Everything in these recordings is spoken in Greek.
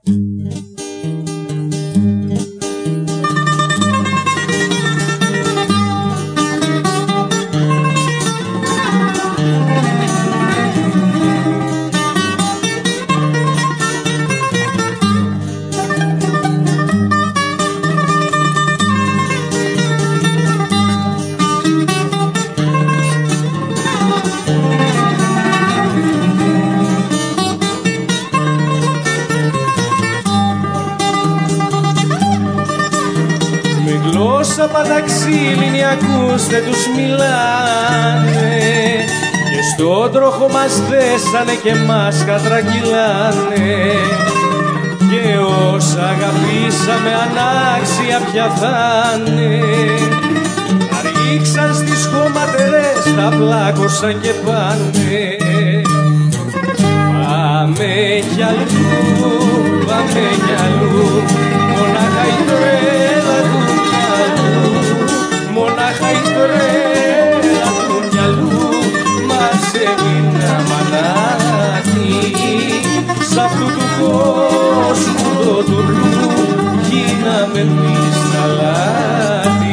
Γλώσσα παταξίλινη ακούστε τους μιλάνε και στον τροχό μας δέσανε και μας κατρακυλάνε και όσα αγαπήσαμε ανάξια πια θα'ναι. Τα ρίξαν στις χωματερές, τα πλάκωσαν και πάνε. Πάμε κι αλλού, πάμε κι αλλού, μονάχα η τρέλα του μυαλού, μονάχα η τρέλα του μυαλού μας έμεινα μανάτι. Σ' αυτού του κόσμου το τουρλού γίναμε εμείς τα λάθη.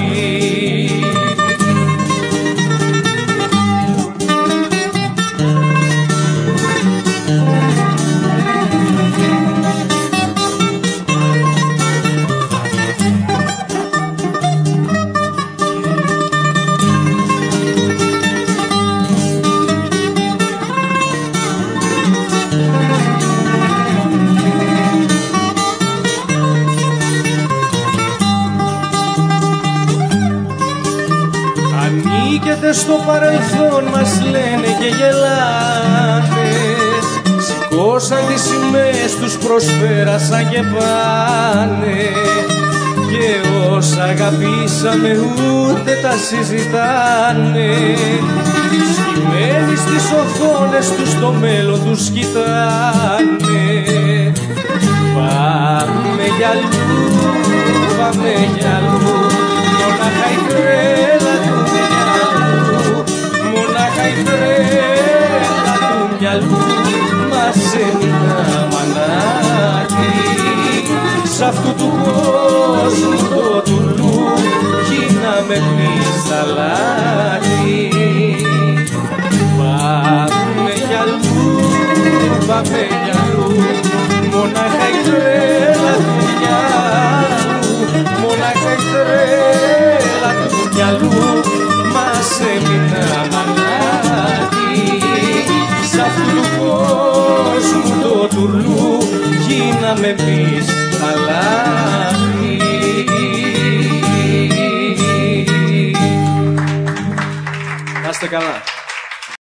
Ανήκετε στο παρελθόν μας λένε και γελάνε, σηκώσαν τις σημαίες τους, προσπέρασαν και πάνε και όσα αγαπήσαμε ούτε τα συζητάνε. Σκυμμένοι στις οθόνες τους το μέλλον τους κοιτάνε. Πάμε κι αλλού, πάμε κι αλλού, μονάχα η τρέλα του μυαλού, μονάχα η τρέλα του μυαλού μας έμεινα μανάτι. Σ' αυτού του κόσμου το τουρλού γίναμε εμείς τα λάθη. Πάμε κι αλλού, πάμε κι αλλού, μονάχα η τρέλα του μυαλού, μονάχα η τρέλα του μυαλού μας έμεινα μανάτι. Σ' αυτού του κόσμου το τουρλού γίναμε εμείς τα λάθη. Να είστε καλά.